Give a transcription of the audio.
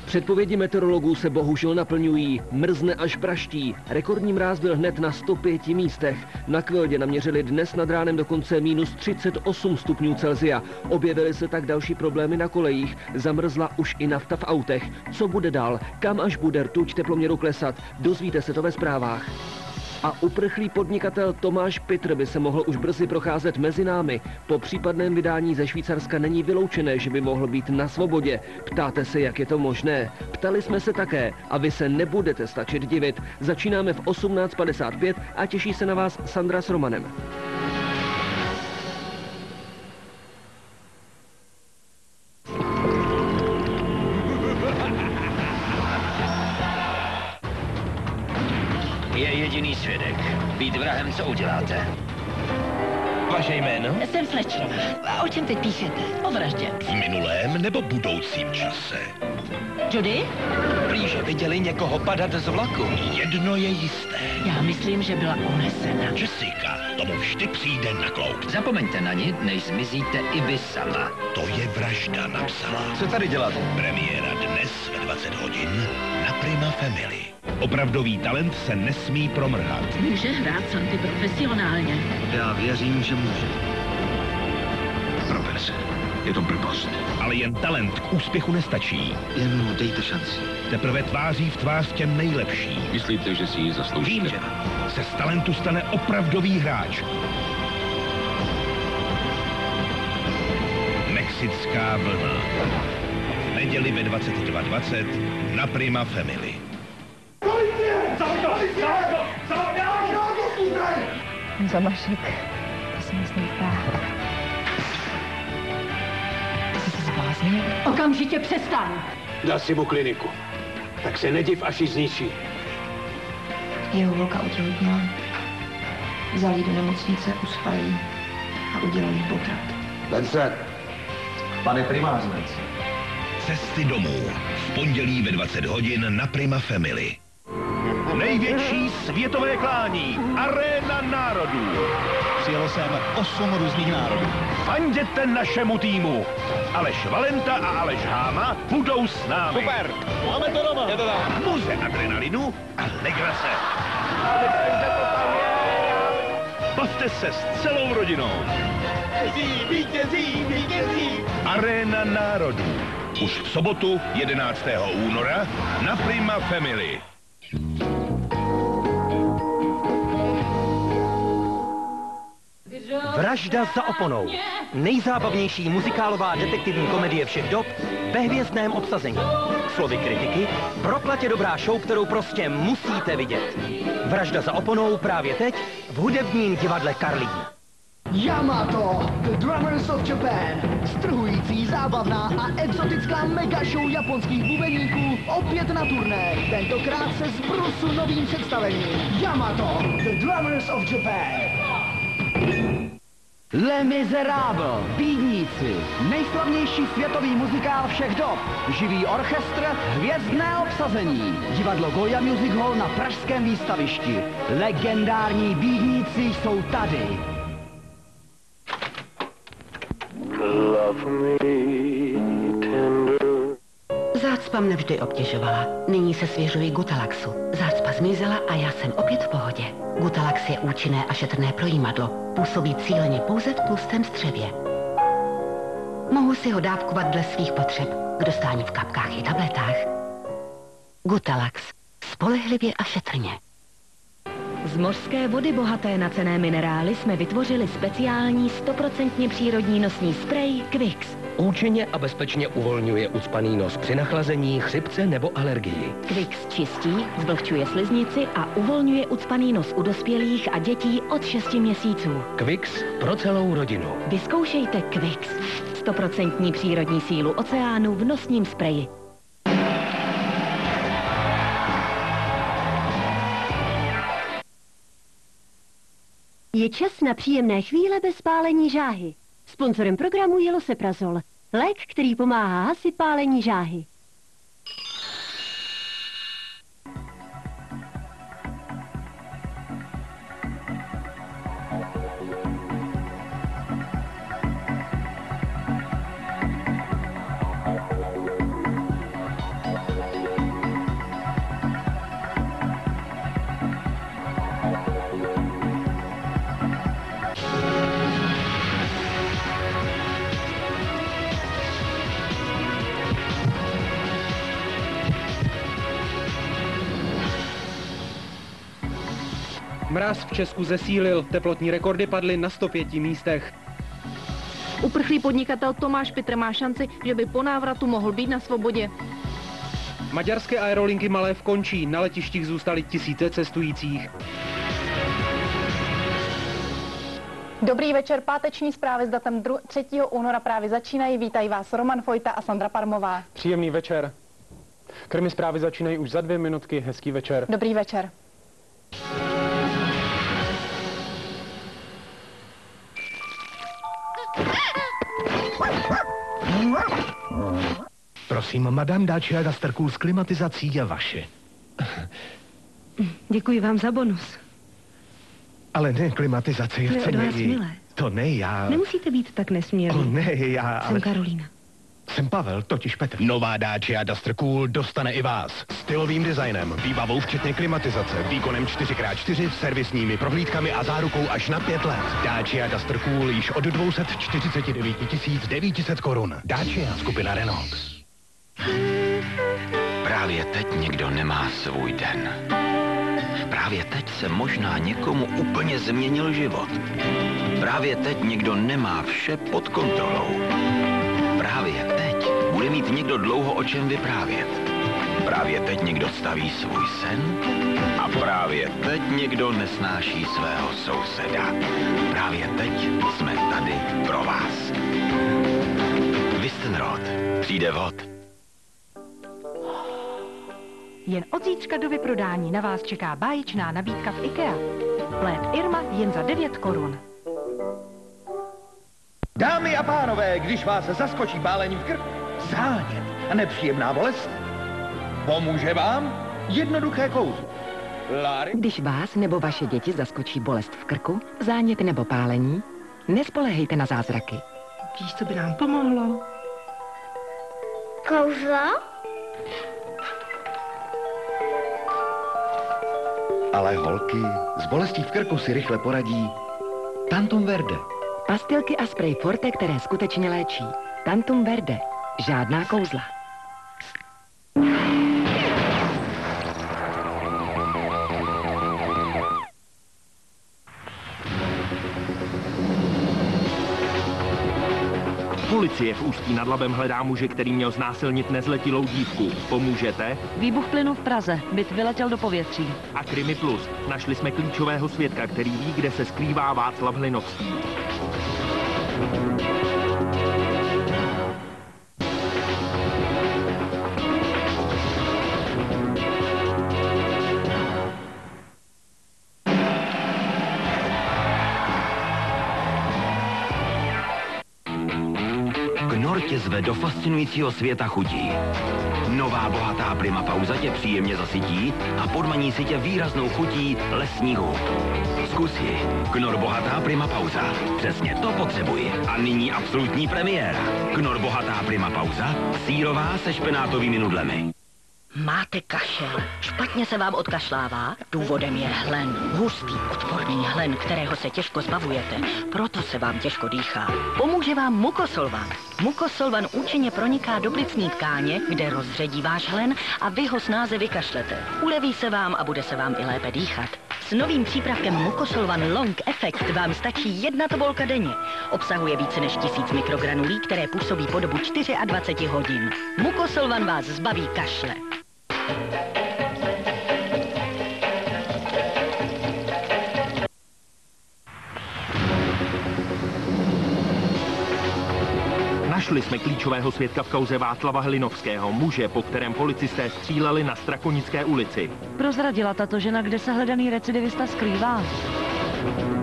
Předpovědi meteorologů se bohužel naplňují. Mrzne až praští. Rekordní mráz byl hned na 105 místech. Na Kveldě naměřili dnes nad ránem dokonce minus 38 stupňů Celsia. Objevily se tak další problémy na kolejích. Zamrzla už i nafta v autech. Co bude dál? Kam až bude rtuť teploměru klesat? Dozvíte se to ve zprávách. A uprchlý podnikatel Tomáš Pitr by se mohl už brzy procházet mezi námi. Po případném vydání ze Švýcarska není vyloučené, že by mohl být na svobodě. Ptáte se, jak je to možné? Ptali jsme se také a vy se nebudete stačit divit. Začínáme v 18:55 a těší se na vás Sandra s Romanem. Je jediný svědek. Být vrahem, co uděláte? Vaše jméno? Jsem Slečrová. A o čem teď píšete? O vraždě. V minulém nebo budoucím čase? Judy? Prý, že viděli někoho padat z vlaku. Jedno je jisté. Já myslím, že byla unesena. Jessica, tomu vždy přijde na kloub. Zapomeňte na ní, než zmizíte i vy sama. To je vražda napsala. Co tady děláte? Premiéra dnes ve 20 hodin na Prima Family. Opravdový talent se nesmí promrhat. Může hrát Santy profesionálně. Já věřím, že může. Prober se. Je to blbost. Ale jen talent k úspěchu nestačí. Jen mu dejte šanci. Teprve tváří v tvář těm nejlepší. Myslíte, že si ji zasloužíte? Vím, že se z talentu stane opravdový hráč. Mexická vlna. V neděli ve 22:20 na Prima Family. Zamašek, to se nic nezdá. Jsi se zbláznil? Okamžitě přestaň. Dá si mu kliniku. Tak se nediv, až ji zničí. Jeho holka otěhotněla. Vzali ji do nemocnice, uspali ji a udělali potrat. Vincent, pane primář. Cesty domů. V pondělí ve 20 hodin na Prima Family. Největší světové klání. Aréna národů. Přijelo sem 8 různých národů. Fanděte našemu týmu. Aleš Valenta a Aleš Háma budou s námi. Super, máme to doma. Muze adrenalinu a legrace. Bavte se s celou rodinou. Vítězí. Aréna národů. Už v sobotu 11. února na Prima Family. Vražda za oponou. Nejzábavnější muzikálová detektivní komedie všech dob ve hvězdném obsazení. Slovy kritiky, proklatě dobrá show, kterou prostě musíte vidět. Vražda za oponou právě teď v hudebním divadle Karlín. Yamato, The Drummers of Japan. Strhující, zábavná a exotická mega show japonských bubeníků opět na turné. Tentokrát se zbrusu novým představením. Yamato, The Drummers of Japan. Les Misérables, Bídníci, nejslavnější světový muzikál všech dob, živý orchestr, hvězdné obsazení, divadlo Goya Music Hall na pražském výstavišti. Legendární Bídníci jsou tady. Zácpa mne vždy obtěžovala. Nyní se svěřuji Gutalaxu. Zácpa zmizela a já jsem opět v pohodě. Gutalax je účinné a šetrné projímadlo. Působí cíleně pouze v tlustém střevě. Mohu si ho dávkovat dle svých potřeb, k dostání v kapkách i tabletách. Gutalax. Spolehlivě a šetrně. Z mořské vody bohaté na cenné minerály jsme vytvořili speciální 100% přírodní nosní sprej Quix. Účinně a bezpečně uvolňuje ucpaný nos při nachlazení, chřipce nebo alergii. Quix čistí, zvlhčuje sliznici a uvolňuje ucpaný nos u dospělých a dětí od 6 měsíců. Quix pro celou rodinu. Vyzkoušejte Quix. 100% přírodní sílu oceánu v nosním spreji. Je čas na příjemné chvíle bez pálení žáhy. Sponzorem programu je Loseprazol, lék, který pomáhá hasit pálení žáhy. Mráz v Česku zesílil, teplotní rekordy padly na 105 místech. Uprchlý podnikatel Tomáš Pitr má šanci, že by po návratu mohl být na svobodě. Maďarské aerolinky Malév končí, na letištích zůstaly tisíce cestujících. Dobrý večer, páteční zprávy s datem 3. února právě začínají. Vítají vás Roman Fojta a Sandra Parmová. Příjemný večer. Krmy zprávy začínají už za 2 minutky. Hezký večer. Dobrý večer. Prosím, madame Dacia Duster Cool s klimatizací je vaše. Děkuji vám za bonus. Ale ne, klimatizace je v ceně. To je od vás milé. To ne, já... Nemusíte být tak nesmělý. Ne, já... Jsem Karolína. Jsem Pavel, totiž Petr. Nová Dacia Duster Cool dostane i vás. Stylovým designem, výbavou včetně klimatizace, výkonem 4x4, servisními prohlídkami a zárukou až na 5 let. Dacia Duster Cool již od 249 900 korun. Dacia skupina Renault. Právě teď někdo nemá svůj den. Právě teď se možná někomu úplně změnil život. Právě teď někdo nemá vše pod kontrolou. Právě teď bude mít někdo dlouho o čem vyprávět. Právě teď někdo staví svůj sen. A právě teď někdo nesnáší svého souseda. Právě teď jsme tady pro vás. Wüstenrot. Přijde vod. Jen od zítřka do vyprodání na vás čeká báječná nabídka v IKEA. Plét Irma jen za 9 korun. Dámy a pánové, když vás zaskočí pálení v krku, zánět a nepříjemná bolest, pomůže vám jednoduché kouzlo. Když vás nebo vaše děti zaskočí bolest v krku, zánět nebo pálení, nespolehejte na zázraky. Víš, co by nám pomohlo? Kouzlo? Ale holky, s bolestí v krku si rychle poradí Tantum Verde. Pastilky a sprej Forte, které skutečně léčí. Tantum Verde. Žádná kouzla. Policie v Ústí nad Labem hledá muže, který měl znásilnit nezletilou dívku. Pomůžete? Výbuch plynu v Praze. Byt vyletěl do povětří. A Krimi Plus. Našli jsme klíčového svědka, který ví, kde se skrývá Václav Hlinovský. Knorr tě zve do fascinujícího světa chutí. Nová bohatá Prima Pauza tě příjemně zasytí a podmaní si tě výraznou chutí lesních hub. Zkus ji. Knorr bohatá Prima Pauza. Přesně to potřebuji. A nyní absolutní premiéra. Knorr bohatá Prima Pauza. Sýrová se špenátovými nudlemi. Máte kašel, špatně se vám odkašlává? Důvodem je hlen, hustý, odporný hlen, kterého se těžko zbavujete, proto se vám těžko dýchá. Pomůže vám Mucosolvan. Mucosolvan účinně proniká do plicní tkáně, kde rozředí váš hlen a vy ho snáze vykašlete. Uleví se vám a bude se vám i lépe dýchat. S novým přípravkem Mucosolvan Long Effect vám stačí 1 tobolka denně. Obsahuje více než 1000 mikrogranulí, které působí po dobu 24 hodin. Mucosolvan vás zbaví kašle. Našli jsme klíčového svědka v kauze Václava Hlinovského, muže, po kterém policisté stříleli na Strakonické ulici. Prozradila tato žena, kde se hledaný recidivista skrývá.